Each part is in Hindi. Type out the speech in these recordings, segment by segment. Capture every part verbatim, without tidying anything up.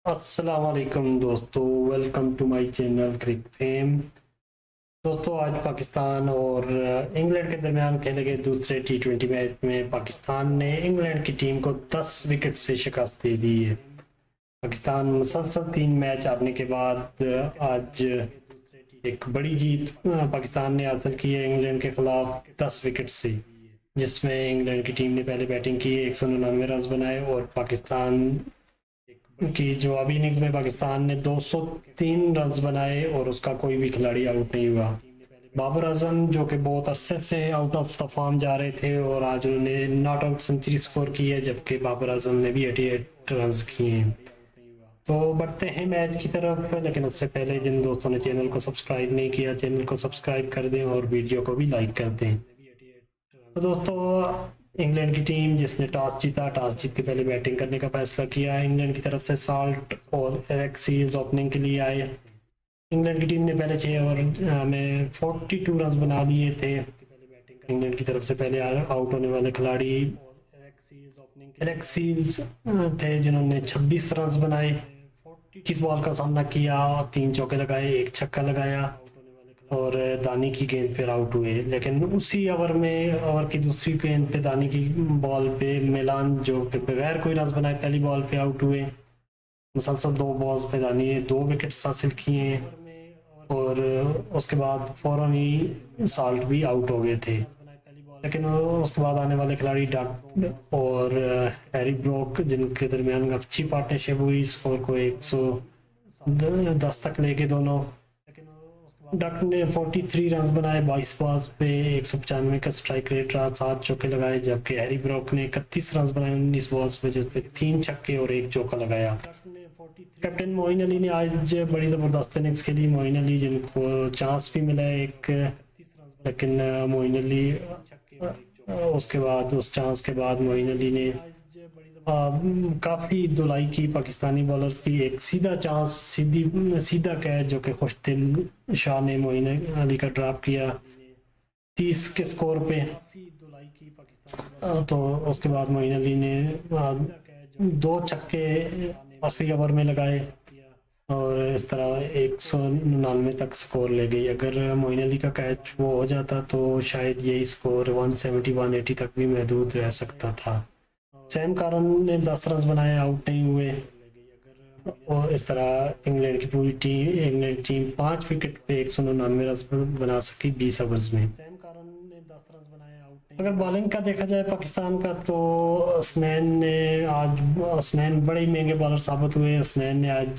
अस्सलाम वालेकुम दोस्तों, welcome to my channel cric fame. दोस्तों, आज पाकिस्तान और इंग्लैंड के दरमियान खेले गए दूसरे टी ट्वेंटी मैच में पाकिस्तान ने इंग्लैंड की टीम को दस विकेट से शिकस्त दे दी है। पाकिस्तान मुसलसल तीन मैच हारने के बाद आज एक बड़ी जीत पाकिस्तान ने हासिल की है इंग्लैंड के खिलाफ दस विकेट से, जिसमें इंग्लैंड की टीम ने पहले बैटिंग की, एक सौ निन्यानवे रन बनाए और पाकिस्तान की जो अभी इनिंग्स में पाकिस्तान ने दो सौ तीन रन बनाए और उसका कोई भी खिलाड़ी आउट नहीं हुआ। बाबर आजम जो कि बहुत अरसे से आउट ऑफ द फॉर्म जा रहे थे और आज उन्होंने नॉट आउट सेंचुरी स्कोर की है, जबकि बाबर आजम ने भी अठासी रन किए हैं। तो बढ़ते हैं मैच की तरफ, लेकिन उससे पहले जिन दोस्तों ने चैनल को सब्सक्राइब नहीं किया, चैनल को सब्सक्राइब कर दें और वीडियो को भी लाइक कर दें। तो दोस्तों, इंग्लैंड की टीम जिसने टॉस जीता, टॉस जीत के पहले बैटिंग करने का फैसला किया। इंग्लैंड की तरफ से साल्ट और एलेक्स सील्स ओपनिंग के लिए आए। इंग्लैंड की टीम ने पहले छः ओवर में बयालीस रन बना लिए थे। इंग्लैंड की तरफ से पहले आउट होने वाले खिलाड़ी एलेक्स सील्स थे, जिन्होंने छब्बीस रन बनाए, इक्कीस बॉल का सामना किया, तीन चौके लगाए, एक छक्का लगाया और दानी की गेंद पर आउट हुए। लेकिन उसी ओवर में ओवर की दूसरी गेंद पे दानी की बॉल पे मिलान जो कि बगैर कोई रन बनाए पहली बॉल पे आउट हुए। मुसलसल दो बॉल्स पे दानी ने दो विकेट्स हासिल किए हैं और उसके बाद फौरन ही साल्ट भी आउट हो गए थे। लेकिन उसके बाद आने वाले खिलाड़ी डक और हैरी ब्रोक, जिनके दरमियान अच्छी पार्टनरशिप हुई, स्कोर को एक सौ दस तक लेके दोनों। डक ने तैंतालीस रन बनाए, बाईस बॉल्स पे एक सौ पचानवे का स्ट्राइक रेट रहा, सात चौके लगाए, जबकि हैरी ब्रोक ने इकतीस रन बनाए उन्नीस बॉल्स पे, जिसपे तीन छक्के और एक चौका लगाया। कैप्टन मोइन अली ने आज बड़ी ज़बरदस्त इनिंग्स खेली। मोइन अली जिनको चांस भी मिला एक, लेकिन मोइन अली उसके बाद उस चांस के बाद मोइन अली ने काफ़ी धुलाई की पाकिस्तानी बॉलर्स की। एक सीधा चांस, सीधी सीधा कैच जो कि खुशदिल शाह ने मोइन अली का ड्रॉप किया तीस के स्कोर पे। तो उसके बाद मोइन अली ने दो छक्के आखिरी ओवर में लगाए और इस तरह एक सौ निन्यानवे तक स्कोर ले गई। अगर मोइन अली का कैच वो हो जाता तो शायद यही स्कोर एक सौ सत्तर एक सौ अस्सी तक भी महदूद रह सकता था। सैम कारन ने दस रन बनाए, आउट नहीं हुए और इस तरह इंग्लैंड की पूरी टीम इंग्लैंड टीम पाँच विकेट पे एक सौ निन्यानवे रन बना सकी बीस ओवर्स में। अगर बॉलिंग का देखा जाए पाकिस्तान का, तो हसनैन ने आज हसनैन बड़े ही महंगे बॉलर साबित हुए। हसनैन ने आज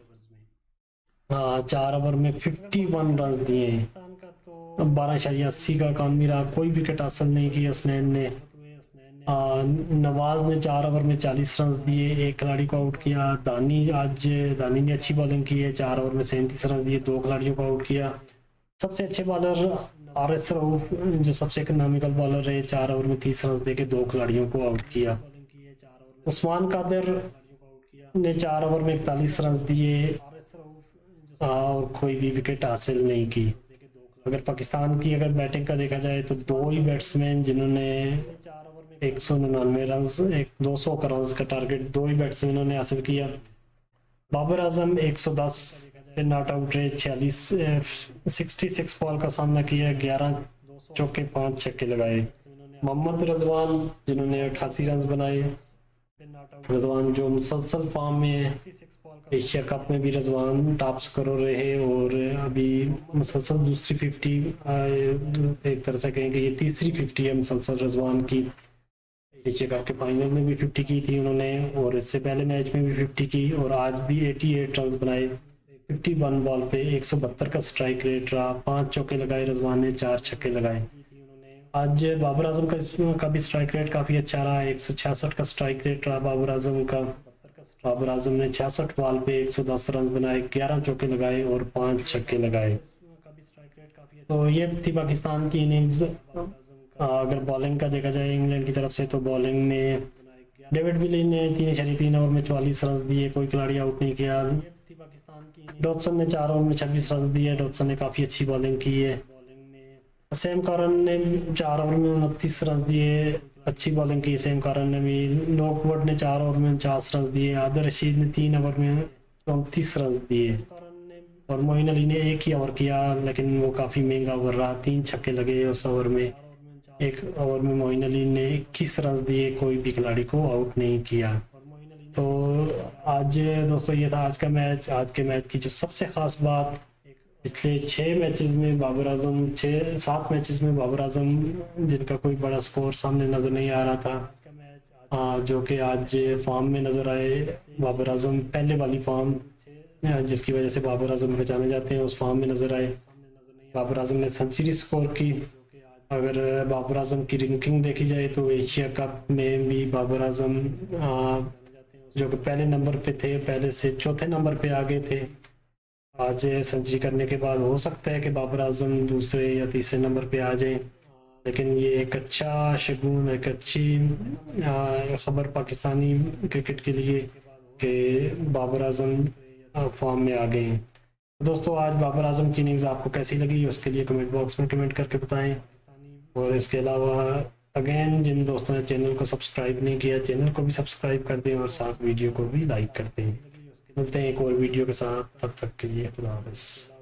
चार ओवर में इक्यावन रन दिए, बारह इशारिया अस्सी का काम मिला, कोई विकेट हासिल नहीं की हसनैन ने। आ, नवाज ने चार ओवर में चालीस रन दिए, एक खिलाड़ी को आउट किया। दानी आज दानी ने अच्छी बॉलिंग की है, चार ओवर में सैंतीस रन दिए, दो खिलाड़ियों को आउट किया। सबसे अच्छे बॉलर आर एस रऊफ जो सबसे इकोनॉमिकल बॉलर है, चार ओवर में तीस रन देके दो खिलाड़ियों को आउट किया। उस्मान कादिर ने चार ओवर में इकतालीस रन दिए और कोई भी विकेट हासिल नहीं की। अगर पाकिस्तान की अगर बैटिंग का देखा जाए तो दो ही बैट्समैन जिन्होंने एक सौ निन्यानवे रन एक दो सौ का रन का टारगेट दो ही बैट्समैनों ने हासिल किया। बाबर आजम एक सौ दस पे नॉट आउट रहे, छियालीस छियासठ बॉल का सामना किया, ग्यारह चौके पांच छक्के लगाए। मोहम्मद रजवान जिन्होंने अठासी रन बनाए, रजवान जो मुसलसल फॉर्म में एशिया कप में भी रजवान टॉप स्कोरर रहे और अभी मुसलसल दूसरी फिफ्टी, एक तरह से कहेंगे ये तीसरी फिफ्टी है मुसलसल रजवान की। एशिया कप के फाइनल में भी फिफ्टी की थी उन्होंने और इससे पहले मैच में भी फिफ्टी की और आज भी अठासी रन बनाए, इक्यावन बॉल पे एक सौ बहत्तर का स्ट्राइक रेट रहा, पांच चौके लगाए रजवान ने, चार छक्के लगाए। आज बाबर आजम का, का भी स्ट्राइक रेट काफ़ी अच्छा रहा, एक सौ छियासठ का स्ट्राइक रेट रहा बाबर आजम का। बाबर आजम ने छियासठ बॉल पे एक सौ दस रन बनाए, ग्यारह चौके लगाए और पांच छक्के लगाए। तो ये थी पाकिस्तान की इनिंग्स। अगर बॉलिंग का देखा जाए इंग्लैंड की तरफ से, तो बॉलिंग में डेविड विली ने तीन इशारे तीन ओवर में चौवालीस रन दिए, कोई खिलाड़ी आउट नहीं किया। डॉटसन ने चार ओवर में छब्बीस रन दिए, डॉटसन ने काफ़ी अच्छी बॉलिंग की है। सैम कारन ने चार ओवर में उनतीस रन दिए, अच्छी बॉलिंग की सेम कारण ने भी। नॉकवुड ने चार ओवर में उनचास रन दिए, आदिल रशीद ने तीन ओवर में चौंतीस रन दिए और मोइन अली ने एक ही ओवर किया, लेकिन वो काफ़ी महंगा ओवर रहा, तीन छक्के लगे उस ओवर में। एक ओवर में मोइन अली ने इक्कीस रन दिए, कोई भी खिलाड़ी को आउट नहीं किया। तो आज दोस्तों ये था आज का मैच। आज के मैच की जो सबसे ख़ास बात, पिछले छः मैचेस में बाबर आजम छः सात मैचेस में बाबर आजम जिनका कोई बड़ा स्कोर सामने नज़र नहीं आ रहा था, आ, जो कि आज फॉर्म में नज़र आए। बाबर आजम पहले वाली फॉर्म जिसकी वजह से बाबर आजम पहचाने जाते हैं, उस फॉर्म में नज़र आए। बाबर आजम ने सेंचुरी स्कोर की। अगर बाबर आजम की रैंकिंग देखी जाए तो एशिया कप में भी बाबर आजम जो कि पहले नंबर पे थे, पहले से चौथे नंबर पे आ गए थे। आज सेंचुरी करने के बाद हो सकता है कि बाबर आजम दूसरे या तीसरे नंबर पे आ जाएं, लेकिन ये एक अच्छा शगुन, एक अच्छी खबर पाकिस्तानी क्रिकेट के लिए कि बाबर आजम फॉर्म में आ गए हैं। दोस्तों आज बाबर आजम की इनिंग्स आपको कैसी लगी उसके लिए कमेंट बॉक्स में कमेंट करके बताएं। और इसके अलावा अगेन जिन दोस्तों ने चैनल को सब्सक्राइब नहीं किया, चैनल को भी सब्सक्राइब कर दें और साथ वीडियो को भी लाइक कर दें। मिलते हैं एक और वीडियो के साथ, तब तक के लिए खुदा हाफ़िज़।